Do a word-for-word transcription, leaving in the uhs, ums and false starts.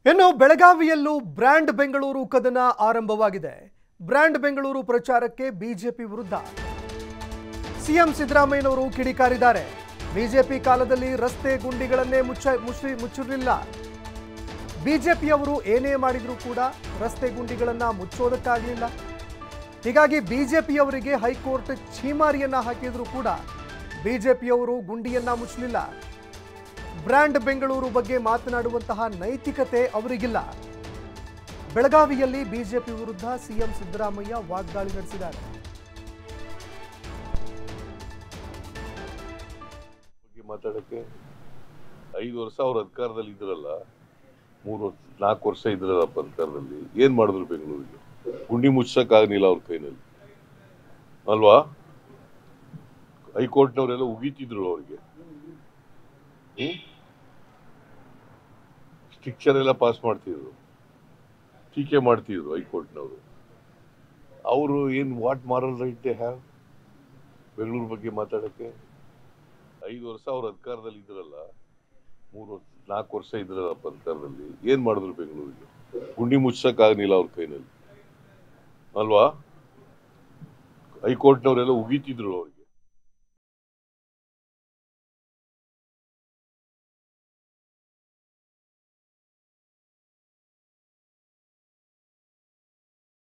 ಇನ್ನು ಬೆಳಗಾವಿಯಲ್ಲೂ ಬ್ರ್ಯಾಂಡ್ ಬೆಂಗಳೂರು ಕದನ ಆರಂಭವಾಗಿದೆ. ಬ್ರ್ಯಾಂಡ್ ಬೆಂಗಳೂರು ಪ್ರಚಾರಕ್ಕೆ ಬಿಜೆಪಿ ವಿರುದ್ಧ ಸಿಎಂ ಸಿದ್ದರಾಮಯ್ಯನವರು ಕಿಡಿಕಾರಿದ್ದಾರೆ. ಬಿಜೆಪಿ ಕಾಲದಲ್ಲಿ ರಸ್ತೆ ಗುಂಡಿಗಳನ್ನೇ ಮುಚ್ಚ ಮುಚ್ಚಿ ಮುಚ್ಚಿರಲಿಲ್ಲ. ಬಿಜೆಪಿಯವರು ಏನೇ ಮಾಡಿದರೂ ಕೂಡ ರಸ್ತೆ ಗುಂಡಿಗಳನ್ನು ಮುಚ್ಚೋದಕ್ಕಾಗಲಿಲ್ಲ. ಹೀಗಾಗಿ ಬಿಜೆಪಿಯವರಿಗೆ ಹೈಕೋರ್ಟ್ ಛೀಮಾರಿಯನ್ನ ಹಾಕಿದರೂ ಕೂಡ ಬಿಜೆಪಿಯವರು ಗುಂಡಿಯನ್ನ ಮುಚ್ಚಲಿಲ್ಲ. ಬ್ರ್ಯಾಂಡ್ ಬೆಂಗಳೂರು ಬಗ್ಗೆ ಮಾತನಾಡುವಂತಹ ನೈತಿಕತೆ ಅವರಿಗಿಲ್ಲ. ಬೆಳಗಾವಿಯಲ್ಲಿ ಬಿಜೆಪಿ ವಿರುದ್ಧ ಸಿಎಂ ಸಿದ್ದರಾಮಯ್ಯ ವಾಗ್ದಾಳಿ ನಡೆಸಿದ್ದಾರೆ. ಮಾತಾಡಕ್ಕೆ ಐದು ವರ್ಷ ಅವ್ರ ಅಧಿಕಾರದಲ್ಲಿ ಇದ್ರಲ್ಲ, ಮೂರು ವರ್ಷ ನಾಲ್ಕು ವರ್ಷ ಇದ್ರಲ್ಲಪ್ಪ ಅಧಿಕಾರದಲ್ಲಿ, ಏನ್ ಮಾಡಿದ್ರು ಬೆಂಗಳೂರಿಗೆ? ಗುಂಡಿ ಮುಚ್ಚಕ್ ಆಗಲಿಲ್ಲ ಅವ್ರ ಕೈನಲ್ಲಿ ಅಲ್ವಾ? ಹೈಕೋರ್ಟ್ನವರೆಲ್ಲ ಉಗಿತಿದ್ರು ಅವ್ರಿಗೆ, ಸ್ಟ್ರಿಕ್ಚರ್ ಎಲ್ಲ ಪಾಸ್ ಮಾಡ್ತಿದ್ರು, ಟೀಕೆ ಮಾಡ್ತಿದ್ರು ಹೈಕೋರ್ಟ್ನವರು. ಅವರು ಏನ್ what moral right they have Bengaluru ಬಗ್ಗೆ ಮಾತಾಡಕ್ಕೆ? ಐದು ವರ್ಷ ಅವ್ರ ಅಧಿಕಾರದಲ್ಲಿ ಇದ್ರಲ್ಲ, ಮೂರು ವರ್ಷ ನಾಲ್ಕು ವರ್ಷ ಇದ್ರಲ್ಲಪ್ಪ ಅಧಿಕಾರದಲ್ಲಿ, ಏನ್ ಮಾಡಿದ್ರು ಬೆಂಗಳೂರಿಗೆ? ಗುಂಡಿ ಮುಚ್ಚಕ್ ಆಗಲಿಲ್ಲ ಅವ್ರ ಕೈನಲ್ಲಿ ಅಲ್ವಾ? ಹೈಕೋರ್ಟ್ನವರೆಲ್ಲ ಉಗಿತಿದ್ರು ಅವ್ರಿಗೆ.